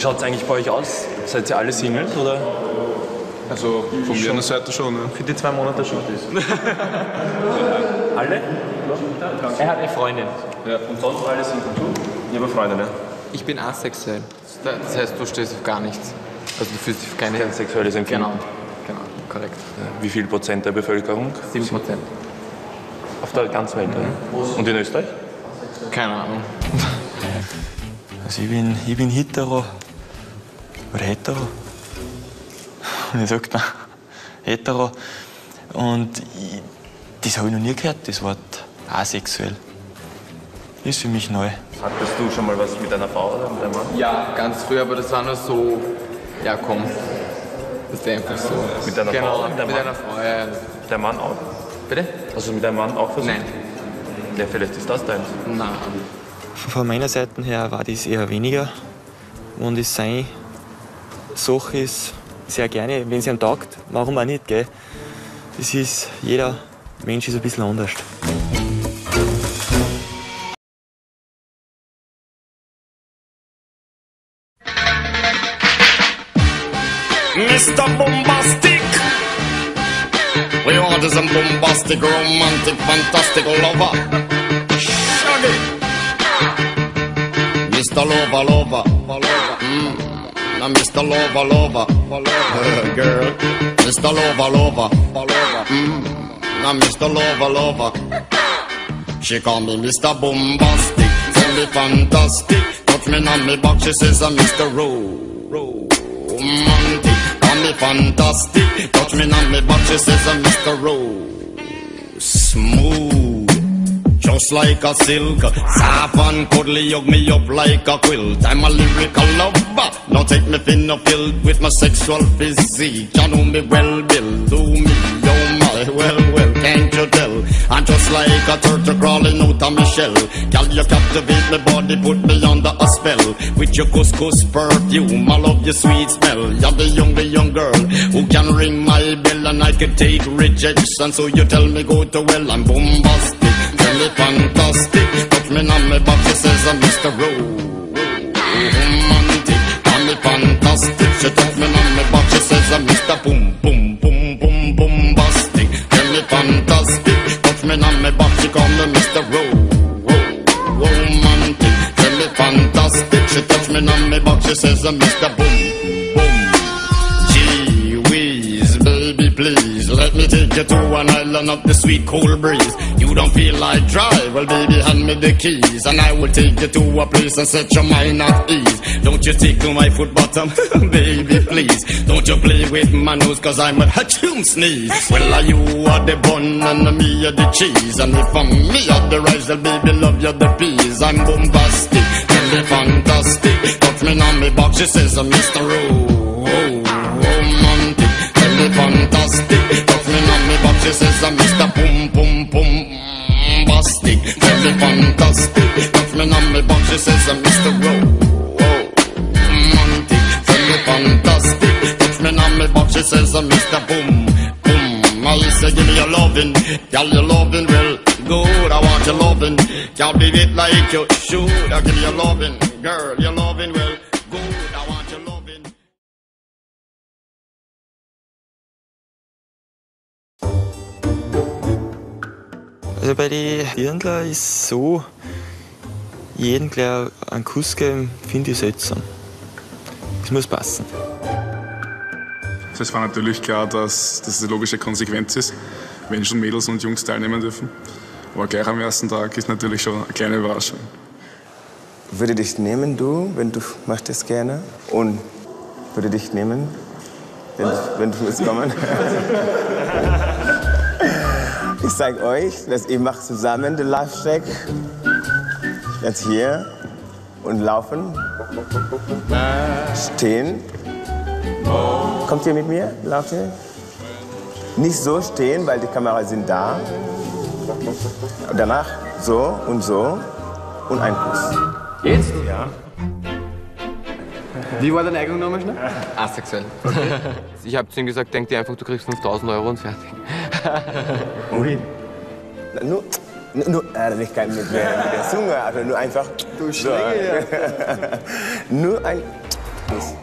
Wie schaut es eigentlich bei euch aus? Seid ihr alle Singles, oder? Also von meiner Seite schon, ja. Für die 2 Monate schon das. Alle? Er hat eine Freundin. Ja. Und sonst alle Single. Ich habe eine Freundin, ne? Ich bin asexuell. Das heißt, du stehst auf gar nichts. Also du fühlst dich auf keine... Kein sexuelles Empfinden. Genau, korrekt. Wie viel Prozent der Bevölkerung? 7%. Auf der ganzen Welt, oder? Und in Österreich? Keine Ahnung. Also ich bin hetero. Oder hetero. Wie sagt man? Hetero. Und das habe ich noch nie gehört, das Wort asexuell. Das ist für mich neu. Hattest du schon mal was mit einer Frau oder mit einem Mann? Ja, ganz früh, aber das war nur so... Ja, komm. Das ist einfach so. Mit einer genau, Frau? Mit einer Frau, ja. Der Mann auch? Bitte? Also mit einem Mann auch versucht? Nein. Ja, vielleicht ist das deins. Nein. Von meiner Seite her war das eher weniger. Und es seine Sache ist sehr gerne, wenn es einem taugt, warum auch nicht, gell? Das ist, jeder Mensch ist ein bisschen anders. Mr. Bombastic. We want some bombastic, romantic, fantastic lover. Shaggy. Mr. Lover. Now Mr. Lover. Girl. Mr. Lover. Now Mr. Lover. She call me Mr. Bombastic. Tell me fantastic. Touch me on me back, she says I'm Mr. Romantic. Call me fantastic. Touch me on me back, she says I'm Mr. Smooth. Just like a silk, soft and cuddly, hug me up like a quilt. I'm a lyrical lover, now take me thin or filled with my sexual physique. You know me well, Bill, do me, oh my, well, can't you tell? I'm just like a turtle crawling out of my shell. Girl, you captivate my body, put me under a spell. With your couscous perfume, I love your sweet smell. You're the young girl who can ring my bell, and I can take rejection. So you tell me go to well, I'm bombastic. Tell me fantastic, touch me on my back, she says I'm Mr. Romantic. Tell me fantastic, she touch me on my back, she says I'm Mr. Bombastic. Tell me fantastic, touch me on my back, she call me Mr. Romantic. Tell me fantastic, she touch me on my back, she says I'm Mr. Gee whiz, baby please, let me take you to an island of the sweet cool breeze. You don't feel like drive, well baby hand me the keys, and I will take you to a place and set your mind at ease. Don't you tickle my foot bottom, baby please. Don't you play with my nose, cause I'm a hatchoon sneeze. Well you are the bun and me are the cheese, and if I'm me are the rice, well baby love you the peas. I'm bombastic, tell me fantastic. Touch me on me box, she says I'm Mr. Romantic. Tell me fantastic, touch me on me box, she says I'm Mr. Bombastic. Tell me fantastic, touch me on me box, she says I'm Mr. Romantic. Tell me fantastic, touch me on me box, she says I'm Mr. Boom. I say give me your lovin', girl your lovin' well good. I want your lovin', can't beat it like you should. I give me your lovin', girl your lovin' well good. I want your lovin'. Also bei den Dirndler ist es so, jeden gleich einen Kuss geben, finde ich seltsam. Das muss passen. Es war natürlich klar, dass das eine logische Konsequenz ist, wenn schon Mädels und Jungs teilnehmen dürfen. Aber gleich am ersten Tag ist natürlich schon eine kleine Überraschung. Würde dich nehmen, du, wenn du möchtest gerne? Und würde dich nehmen, wenn du willst kommen? Ich zeige euch, dass ihr macht zusammen den Live-Check. Jetzt hier und laufen. Stehen. Kommt ihr mit mir? Lauft ihr? Nicht so stehen, weil die Kameras sind da. Und danach so und ein Kuss. Jetzt? Ja. Wie war deine Eignung nochmal schnell? Asexuell. Ich hab zu ihm gesagt, denk dir einfach, du kriegst 5.000 € und fertig. Wohin? Nur nicht mit der Zunge, also nur einfach. Du Schlinge, ja. Nur ein. Kuss.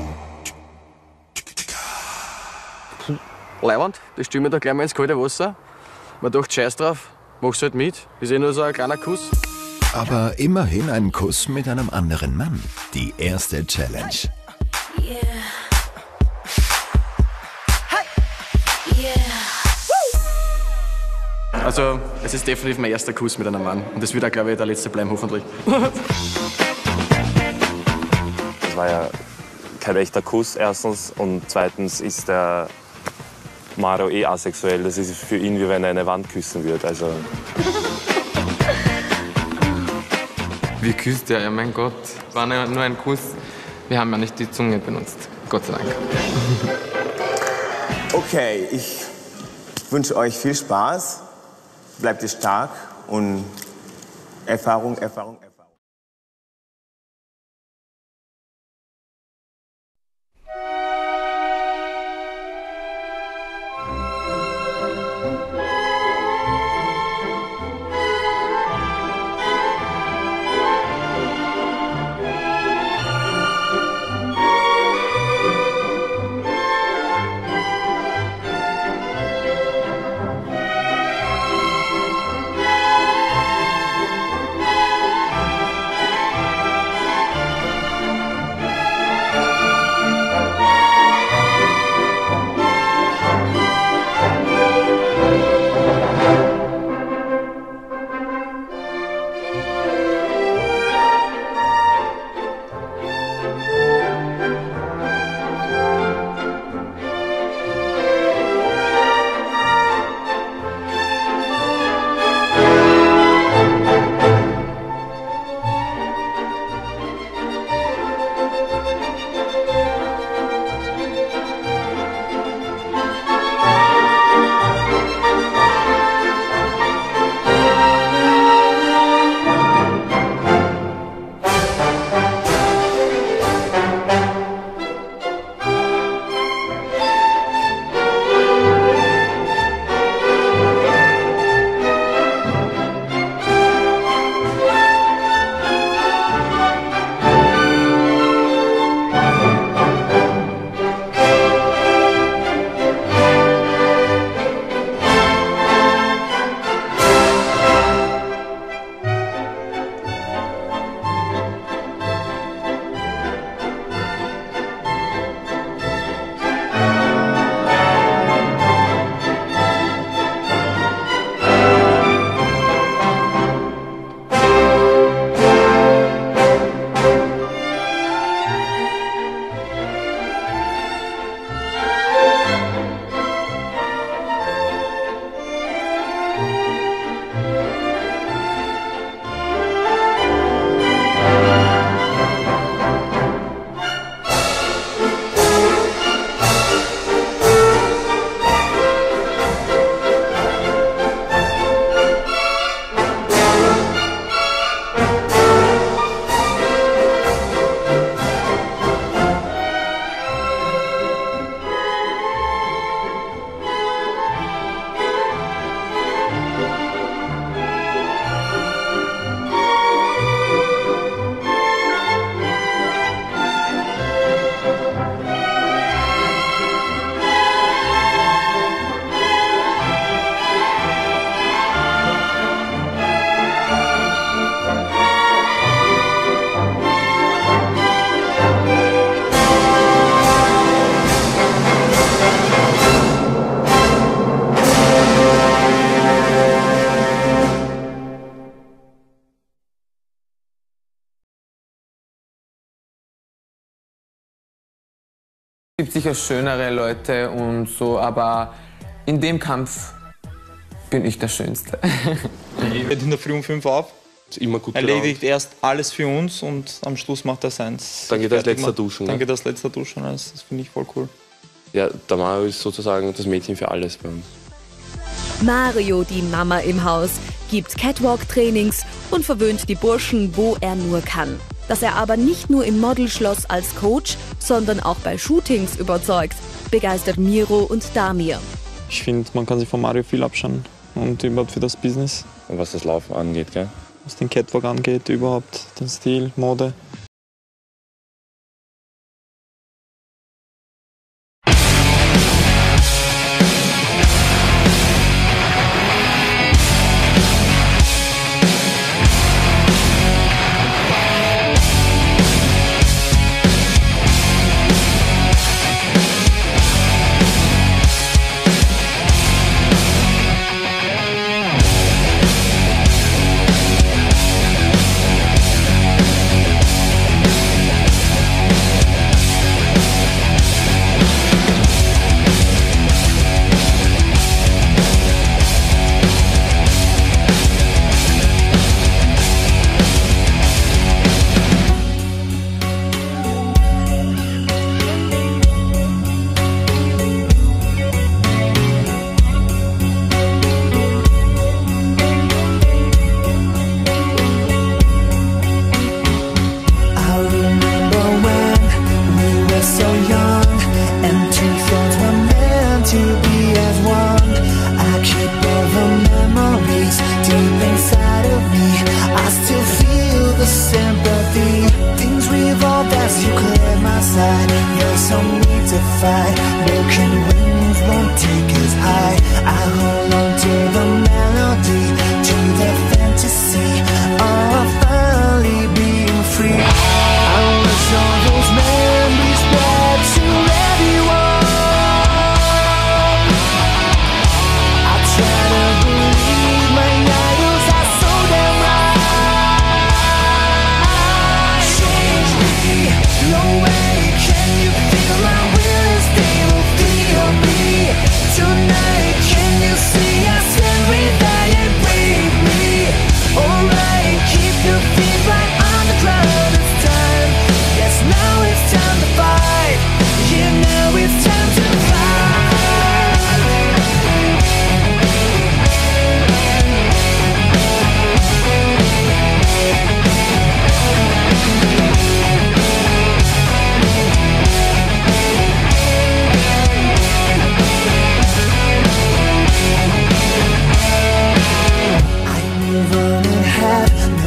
Leiwand, das stellen wir da gleich mal ins kalte Wasser. Man dachte, scheiß drauf, mach's halt mit. Ist eh nur so ein kleiner Kuss. Aber immerhin ein Kuss mit einem anderen Mann. Die erste Challenge. Also, es ist definitiv mein erster Kuss mit einem Mann. Und das wird auch, glaube ich, der letzte bleiben, hoffentlich. Das war ja kein echter Kuss, erstens. Und zweitens ist der Mario eh asexuell. Das ist für ihn, wie wenn er eine Wand küssen würde. Also Wie küsst er? Ja, mein Gott. War nur ein Kuss. Wir haben ja nicht die Zunge benutzt. Gott sei Dank. Okay, ich wünsche euch viel Spaß. Bleibt ihr stark und Erfahrung. Es gibt sicher schönere Leute und so, aber in dem Kampf bin ich der Schönste. Er wird in der Früh um 5 auf, ist immer gut erledigt erst alles für uns und am Schluss macht er seins. Dann geht er als letzter duschen. Dann geht er als letzter duschen, das finde ich voll cool. Ja, der Mario ist sozusagen das Mädchen für alles bei uns. Mario, die Mama im Haus, gibt Catwalk-Trainings und verwöhnt die Burschen, wo er nur kann. Dass er aber nicht nur im Modelschloss als Coach, sondern auch bei Shootings überzeugt, begeistert Miro und Damir. Ich finde, man kann sich von Mario viel abschauen und überhaupt für das Business. Und was das Laufen angeht, gell? Was den Catwalk angeht, überhaupt den Stil, Mode.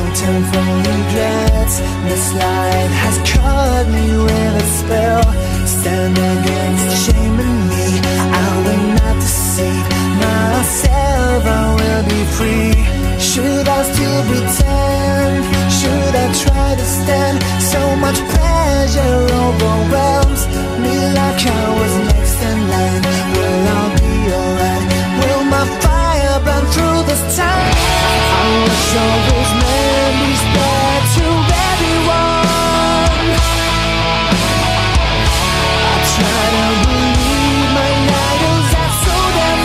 turn from regrets. This life has caught me with a spell. Stand against shame in me, I will not deceive myself, I will be free. Should I still pretend? Should I try to stand? So much pressure overwhelms me like I was next in line. Will I be alright? Will my fire burn through this time? I wish all those memories back to everyone. I try to believe my idols are so damn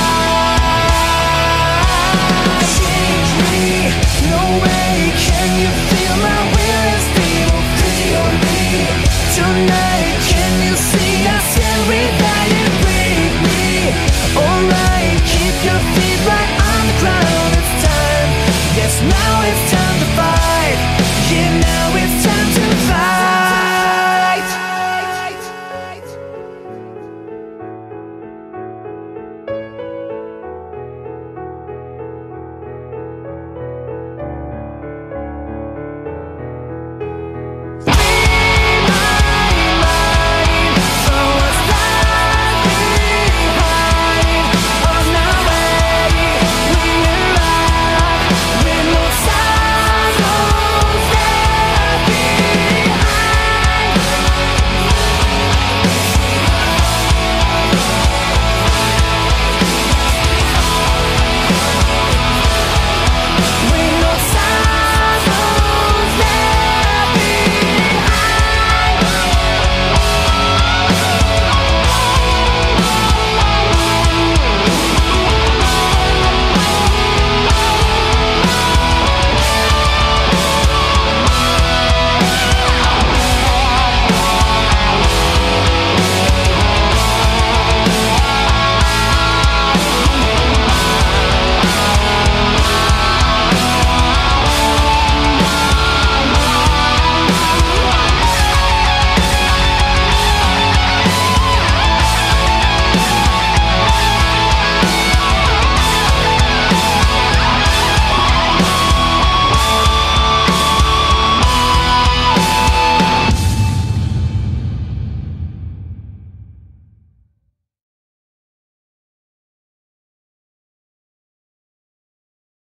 right. Change me, no way can you feel my will and still feel me. Tonight can you see I stand without you, break me. Alright, keep your feet right on the ground. It's time, yes now it's time.